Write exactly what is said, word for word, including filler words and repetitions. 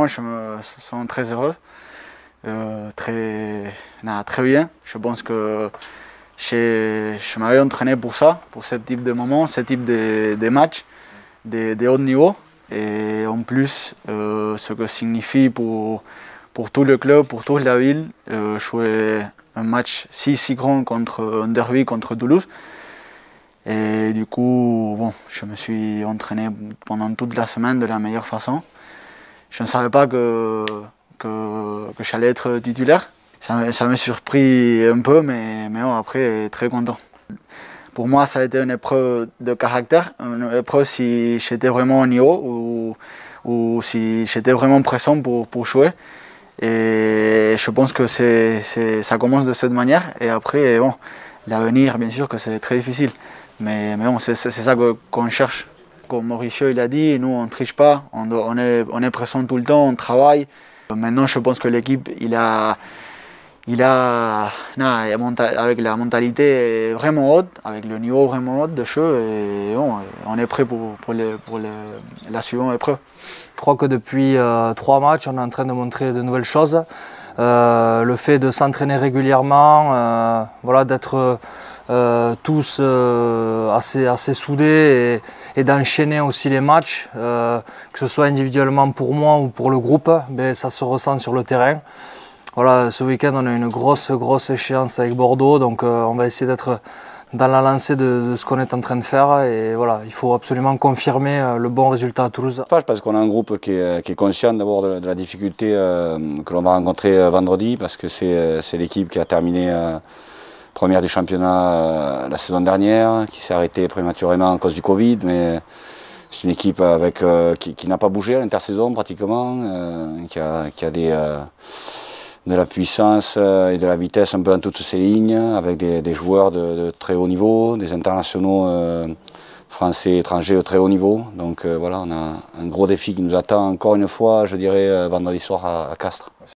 je me sens très heureux, euh, très, non, très bien. Je pense que je, je m'avais entraîné pour ça, pour ce type de moments, ce type de, de matchs de, de haut niveau. Et en plus, euh, ce que signifie pour, pour tout le club, pour toute la ville, euh, jouer un match si, si grand contre un derby contre Toulouse. Et du coup, bon, je me suis entraîné pendant toute la semaine de la meilleure façon. Je ne savais pas que, que, que j'allais être titulaire. Ça, ça m'a surpris un peu, mais, mais bon, après, très content. Pour moi, ça a été une épreuve de caractère, une épreuve si j'étais vraiment au niveau ou, ou si j'étais vraiment présent pour, pour jouer. Et je pense que c'est, c'est, ça commence de cette manière. Et après, bon, l'avenir, bien sûr que c'est très difficile. Mais, mais bon, c'est, c'est ça que, qu'on cherche. Comme Mauricio il a dit, nous on ne triche pas, on, on, est, on est présent tout le temps, on travaille. Maintenant, je pense que l'équipe, il a, il a, non, avec la mentalité vraiment haute, avec le niveau vraiment haut de jeu, et bon, on est prêt pour, pour, les, pour les, la suivante épreuve. Je crois que depuis euh, trois matchs, on est en train de montrer de nouvelles choses. Euh, le fait de s'entraîner régulièrement, euh, voilà, d'être euh, tous euh, assez, assez soudés et, et d'enchaîner aussi les matchs, euh, que ce soit individuellement pour moi ou pour le groupe, ben, ça se ressent sur le terrain. Voilà, ce week-end, on a une grosse, grosse échéance avec Bordeaux, donc euh, on va essayer d'être dans la lancée de, de ce qu'on est en train de faire. Et voilà, il faut absolument confirmer euh, le bon résultat à Toulouse. Parce qu'on a un groupe qui est, qui est conscient d'abord de, de la difficulté euh, que l'on va rencontrer euh, vendredi, parce que c'est, c'est l'équipe qui a terminé euh, première du championnat euh, la saison dernière, qui s'est arrêtée prématurément à cause du Covid, mais c'est une équipe avec, euh, qui, qui n'a pas bougé à l'intersaison pratiquement, euh, qui, a, qui a des... Euh, de la puissance et de la vitesse un peu dans toutes ces lignes, avec des, des joueurs de, de très haut niveau, des internationaux euh, français et étrangers de très haut niveau. Donc euh, voilà, on a un gros défi qui nous attend encore une fois, je dirais, vendredi soir à, à Castres.